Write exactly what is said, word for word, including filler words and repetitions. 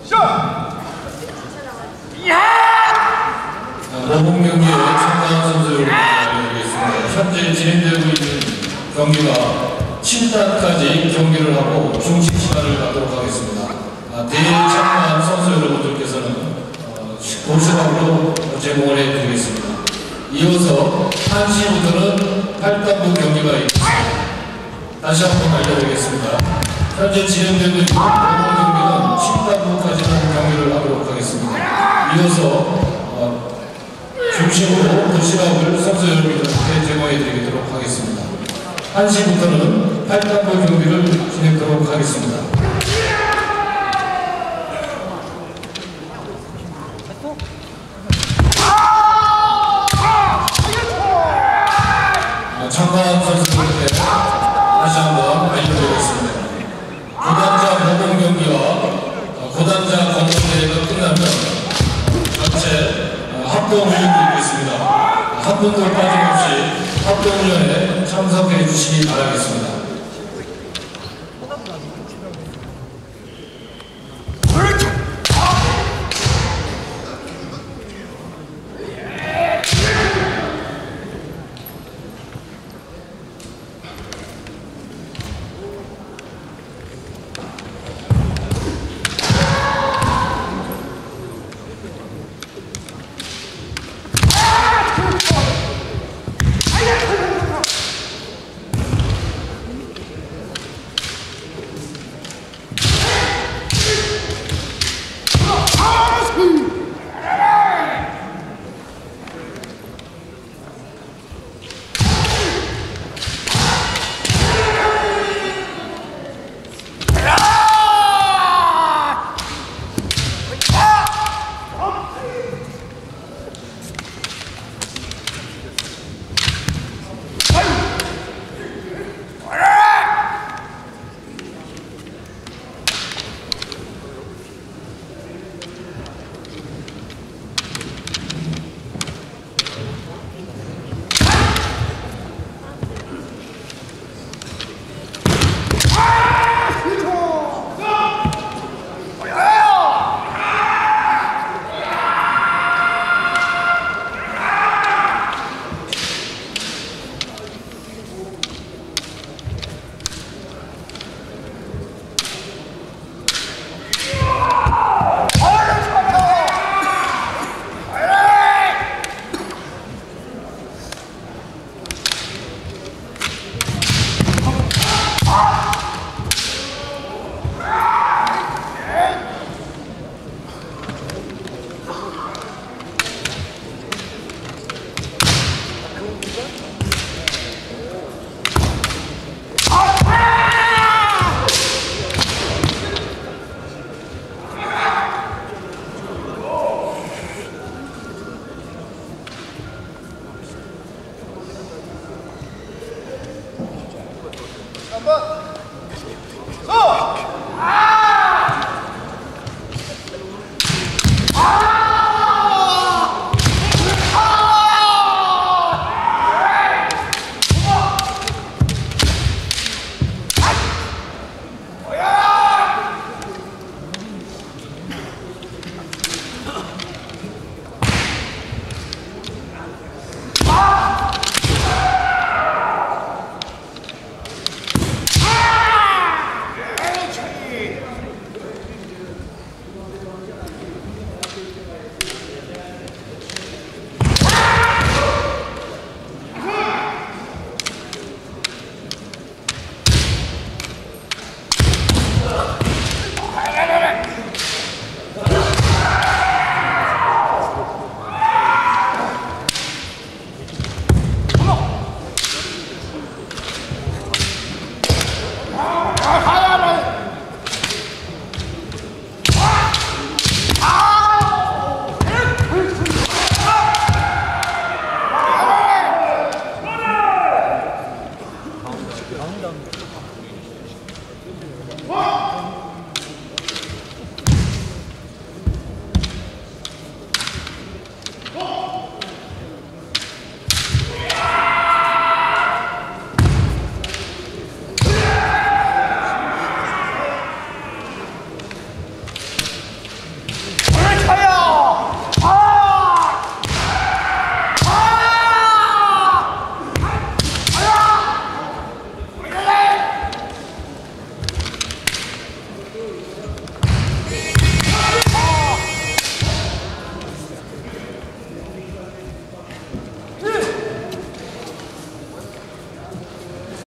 모범 경기에 참가한 선수 여러분 알려드리겠습니다. 현재 진행되고 있는 경기가 칠 단까지 경기를 하고 중식 시간을 갖도록 하겠습니다. 대참가한 선수 여러분들께서는 도시락으로 제공을 해드리겠습니다. 이어서 한 시부터는 팔 단부 경기가 있습니다. 다시 한번 알려드리겠습니다. 현재 진행되고 있는 모범 경기는 칠 단부까지는 경기를 하도록 하겠습니다. 이어서 어, 중심으로 도시락을 선수 여러분들께 제공해드리도록 하겠습니다. 한 시부터는 팔 단부 경기를 진행하도록 하겠습니다. 참가한 선수들께 다시 한번 알려드리겠습니다. 고단자 모범 경기와 고단자 검문대회가 끝나면 전체 합동훈련이 있겠습니다. 한 분도 빠짐없이 합동훈련에 참석해 주시기 바라겠습니다.